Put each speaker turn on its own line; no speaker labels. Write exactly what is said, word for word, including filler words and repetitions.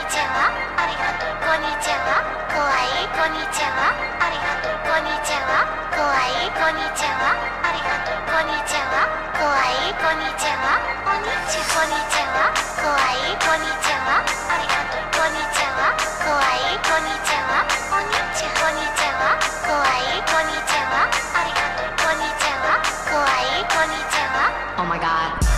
ちは、ありがとう、こんにちは、怖い、こんにちは、ありがとう、こんにちは、怖い、こんにちは、ありがとう、こんにちは、怖い、こんにちは、おにち、こんにちは、怖い、こんにちは、ありがとう、こんにちは、怖い、こんにちは、おにち、こんにちは、怖い、こんにちは、ありがとう、こんにちは、怖い、こんにちは。
Oh my god.